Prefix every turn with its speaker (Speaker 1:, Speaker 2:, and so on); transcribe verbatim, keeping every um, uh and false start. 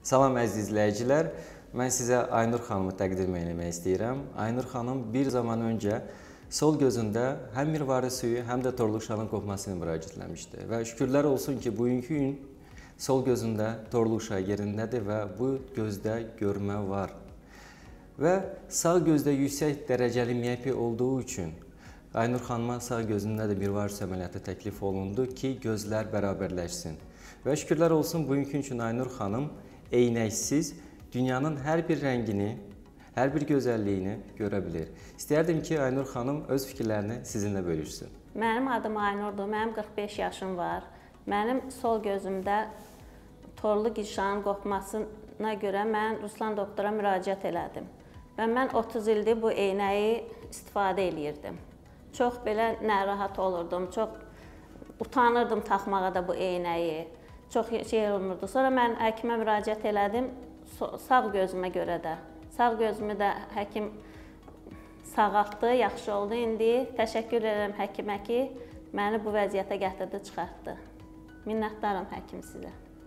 Speaker 1: Salam əziz izləyicilər, mən sizə Aynur xanımı təqdim etmək istəyirəm. Aynur xanım bir zaman öncə sol gözündə həm mirvari suyu, həm də torluq şanın qopmasını müraciət etmişdi. Və şükürlər olsun ki, bugünkü gün sol gözündə torluq şan yerindədir və bu gözdə görmə var. Və sağ gözdə yüksək dərəcəli miyopiya olduğu üçün Aynur xanıma sağ gözündə də mirvari su əməliyyatı təklif olundu ki, gözlər bərabərləşsin. Və şükürlər olsun, bugünkü üçün Aynur xanım eynəksiz dünyanın hər bir rəngini, hər bir gözəlliyini görə bilir. İstəyərdim ki, Aynur xanım öz fikirlərini sizinlə bölüşsün.
Speaker 2: Mənim adım Aynurdur, mənim qırx beş yaşım var. Mənim sol gözümdə torlu qişanın qopmasına görə mən Ruslan doktora müraciət elədim. Və mən otuz ildir bu eynəyi istifadə eləyirdim. Çox belə narahat olurdum, çox utanırdım taxmağa da bu eynəyi. Çox şey olmurdu. Sonra mən həkimə müraciət elədim, sağ gözümə görə də. Sağ gözümü də həkim sağaltdı, yaxşı oldu. İndi təşəkkür edirəm həkimə ki, məni bu vəziyyətə gətirdi, çıxartdı. Minnətdaram həkim sizə.